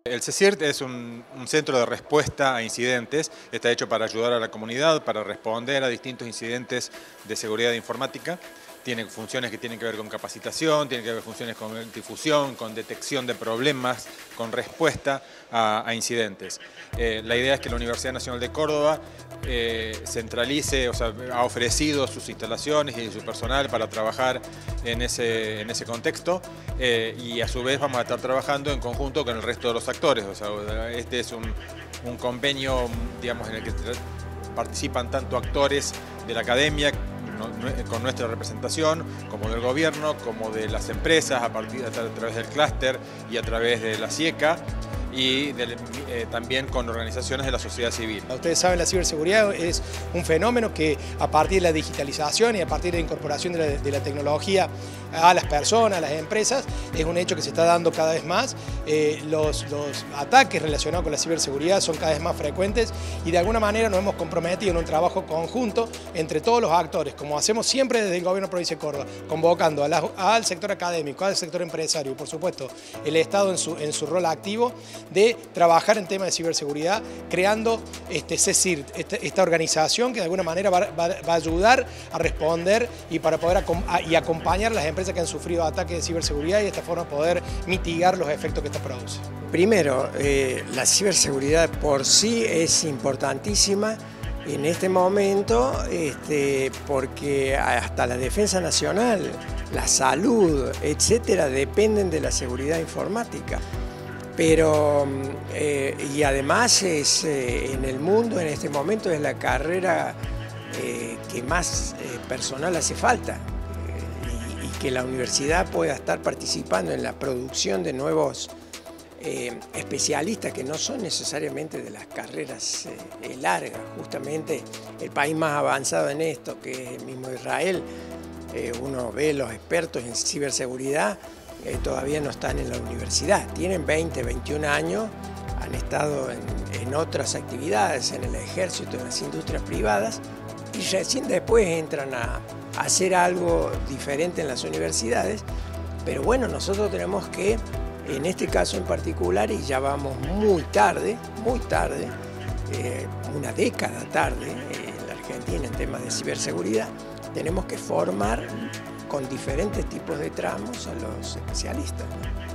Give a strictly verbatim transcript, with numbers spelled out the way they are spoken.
El CECIRT es un, un centro de respuesta a incidentes, está hecho para ayudar a la comunidad, para responder a distintos incidentes de seguridad informática. Tiene funciones que tienen que ver con capacitación, tiene que ver funciones con difusión, con detección de problemas, con respuesta a, a incidentes. Eh, la idea es que la Universidad Nacional de Córdoba eh, centralice, o sea, ha ofrecido sus instalaciones y su personal para trabajar en ese, en ese contexto eh, y a su vez vamos a estar trabajando en conjunto con el resto de los actores. O sea, este es un, un convenio, digamos, en el que participan tanto actores de la academia, con nuestra representación, como del gobierno, como de las empresas, a, partir, a través del clúster y a través de la SIECA, y de, eh, también con organizaciones de la sociedad civil. Ustedes saben, la ciberseguridad es un fenómeno que a partir de la digitalización y a partir de la incorporación de la, de la tecnología a las personas, a las empresas, es un hecho que se está dando cada vez más. Eh, los, los ataques relacionados con la ciberseguridad son cada vez más frecuentes y de alguna manera nos hemos comprometido en un trabajo conjunto entre todos los actores, como hacemos siempre desde el Gobierno de Provincia de Córdoba, convocando a la, al sector académico, al sector empresario y por supuesto el Estado en su, en su rol activo, de trabajar en temas de ciberseguridad, creando este CECIRT, esta, esta organización que de alguna manera va, va, va a ayudar a responder y para poder a, y acompañar a las empresas que han sufrido ataques de ciberseguridad y de esta forma poder mitigar los efectos que esto produce. Primero, eh, la ciberseguridad por sí es importantísima en este momento este, porque hasta la defensa nacional, la salud, etcétera, dependen de la seguridad informática. Pero, eh, y además es, eh, en el mundo en este momento es la carrera eh, que más eh, personal hace falta eh, y, y que la universidad pueda estar participando en la producción de nuevos eh, especialistas que no son necesariamente de las carreras eh, largas. Justamente el país más avanzado en esto, que es el mismo Israel, eh, uno ve los expertos en ciberseguridad, Eh, todavía no están en la universidad, tienen veinte, veintiún años, han estado en, en otras actividades, en el ejército, en las industrias privadas, y recién después entran a, a hacer algo diferente en las universidades. Pero bueno, nosotros tenemos que, en este caso en particular, y ya vamos muy tarde, muy tarde, eh, una década tarde eh, en la Argentina en temas de ciberseguridad, tenemos que formar con diferentes tipos de tramos a los especialistas, ¿no?